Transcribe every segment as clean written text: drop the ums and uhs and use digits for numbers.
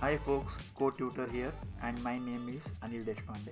Hi folks, CodeTutor here and my name is Anil Deshpande.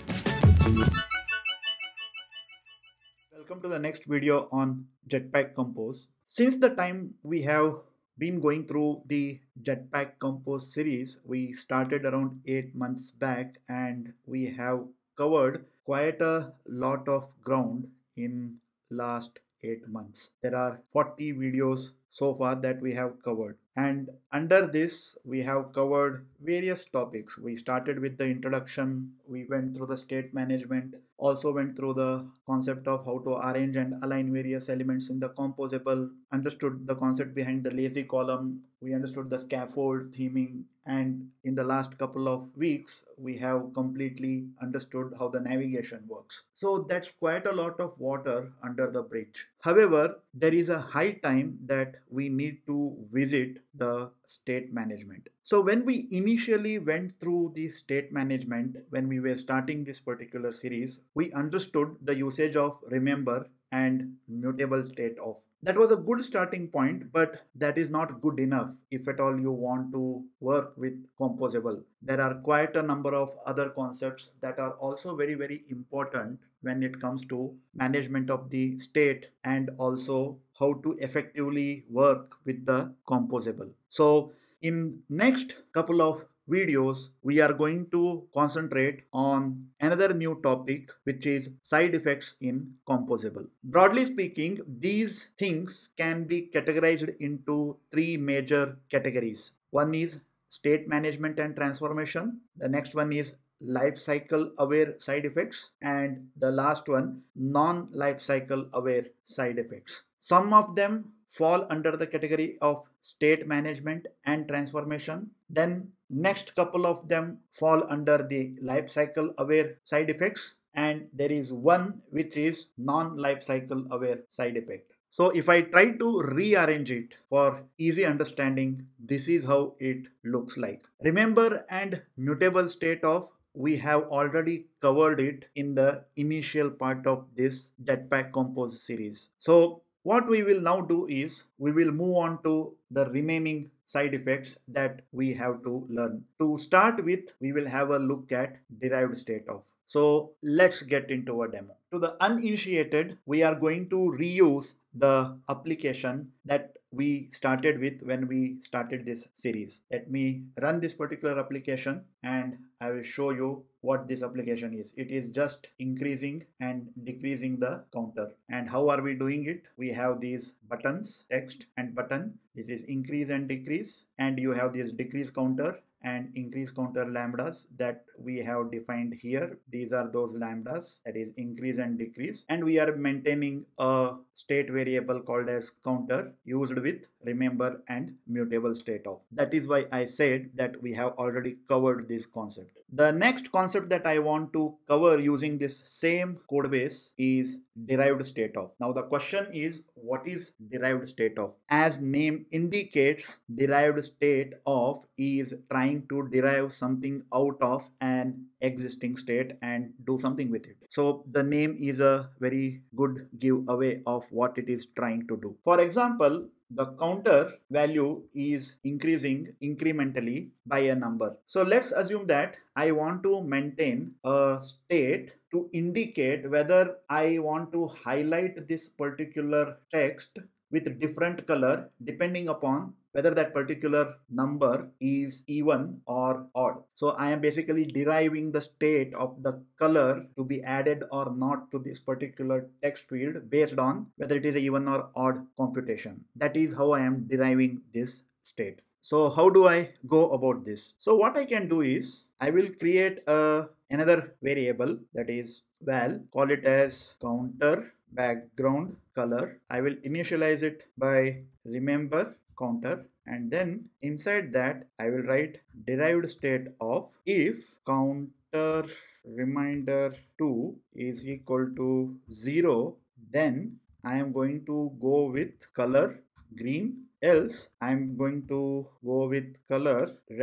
Welcome to the next video on Jetpack Compose. Since the time we have been going through the Jetpack Compose series, we started around 8 months back and we have covered quite a lot of ground in last 8 months. There are 40 videos so far that we have covered, and under this we have covered various topics. We started with the introduction, we went through the state management, also went through the concept of how to arrange and align various elements in the composable, understood the concept behind the lazy column, we understood the scaffold theming, and in the last couple of weeks we have completely understood how the navigation works. So that's quite a lot of water under the bridge. However, there is a high time that we need to visit the state management. So when we initially went through the state management, when we were starting this particular series, we understood the usage of remember and mutable state of. That was a good starting point, but that is not good enough if at all you want to work with Composable. There are quite a number of other concepts that are also very important when it comes to management of the state and also how to effectively work with the Composable. So in next couple of videos, we are going to concentrate on another new topic, which is side effects in Composable. Broadly speaking, these things can be categorized into three major categories. One is state management and transformation. The next one is life cycle aware side effects, and the last one non-life cycle aware side effects. Some of them fall under the category of state management and transformation. Then next couple of them fall under the life cycle aware side effects, and there is one which is non-life cycle aware side effect. So if I try to rearrange it for easy understanding, this is how it looks like. Remember and mutable state of, we have already covered it in the initial part of this Jetpack Compose series. So what we will now do is we will move on to the remaining side effects that we have to learn. To start with, we will have a look at derived state of. So let's get into a demo. To the uninitiated, we are going to reuse the application that we started with when we started this series. Let me run this particular application and I will show you what this application is. It is just increasing and decreasing the counter. And how are we doing it? We have these buttons, text and button. This is increase and decrease, and you have this decrease counter and increase counter lambdas that we have defined here. These are those lambdas, that is increase and decrease, and we are maintaining a state variable called as counter used with remember and mutable state of. That is why I said that we have already covered this concept. The next concept that I want to cover using this same code base is derived state of. Now the question is, what is derived state of? As name indicates, derived state of is trying to derive something out of an existing state and do something with it. So the name is a very good giveaway of what it is trying to do. For example, the counter value is increasing incrementally by a number. So let's assume that I want to maintain a state to indicate whether I want to highlight this particular text with different color depending upon whether that particular number is even or odd. So I am basically deriving the state of the color to be added or not to this particular text field based on whether it is an even or odd computation. That is how I am deriving this state. So how do I go about this? So what I can do is I will create another variable, that is val, call it as counter background color. I will initialize it by remember counter, and then inside that I will write derived state of if counter reminder 2 is equal to 0, then I am going to go with color green, else I am going to go with color red.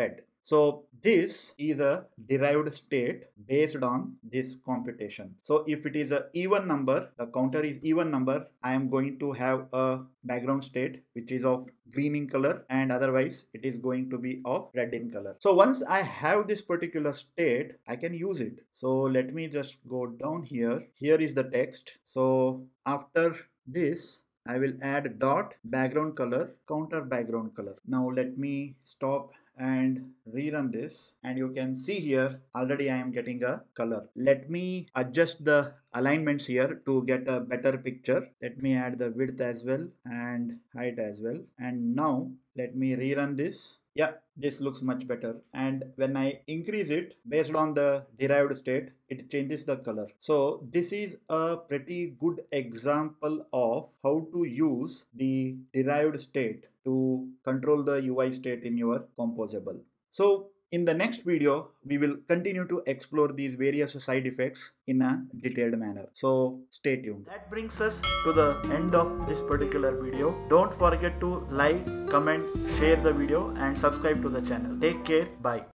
So this is a derived state based on this computation. So if it is a even number, the counter is even number, I am going to have a background state which is of green in color, and otherwise it is going to be of red in color. So once I have this particular state, I can use it. So let me just go down here. Here is the text. So after this, I will add dot background color, counter background color. Now let me stop and rerun this, and you can see here already I am getting a color. Let me adjust the alignments here to get a better picture. Let me add the width as well and height as well, and now let me rerun this. Yeah, this looks much better, and when I increase it based on the derived state, it changes the color. So this is a pretty good example of how to use the derived state to control the UI state in your composable. So in the next video, we will continue to explore these various side effects in a detailed manner. So stay tuned. That brings us to the end of this particular video. Don't forget to like, comment, share the video and subscribe to the channel. Take care. Bye.